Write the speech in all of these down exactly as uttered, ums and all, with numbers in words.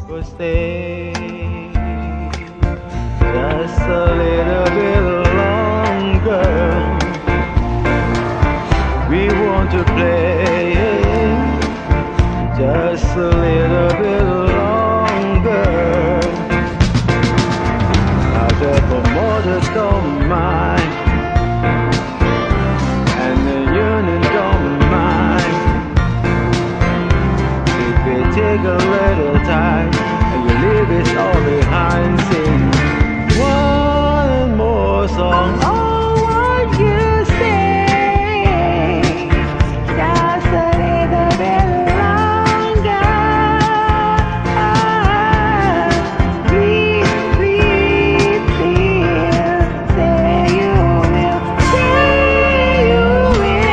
will stay just a little bit longer. We want to play just a little bit longer. Now the promoter don't mind, and the union don't mind. If we take a little time and you leave it all behind, sing one more song. Oh, what you say, just a little bit longer. Please, please, please, say you will, say you will.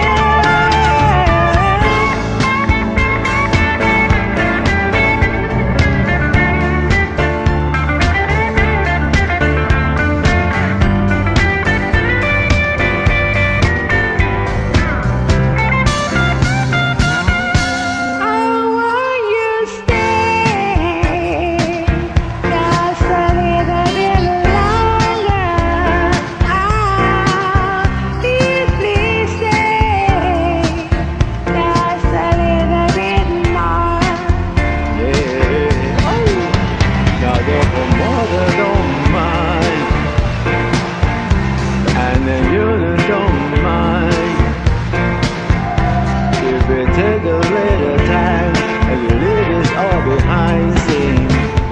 Take a little time and you leave this all behind. Sing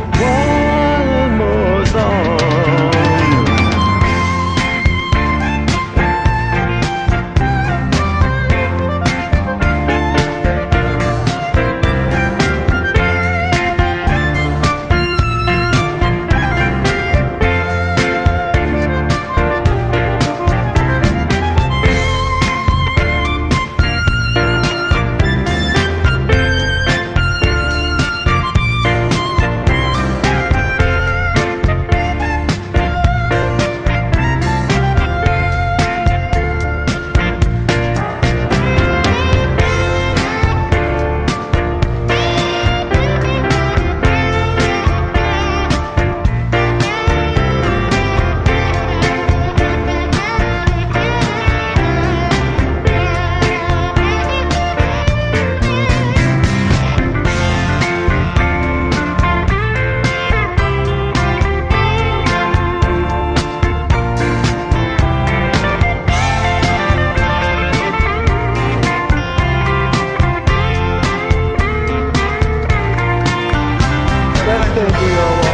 one more song. Thank you.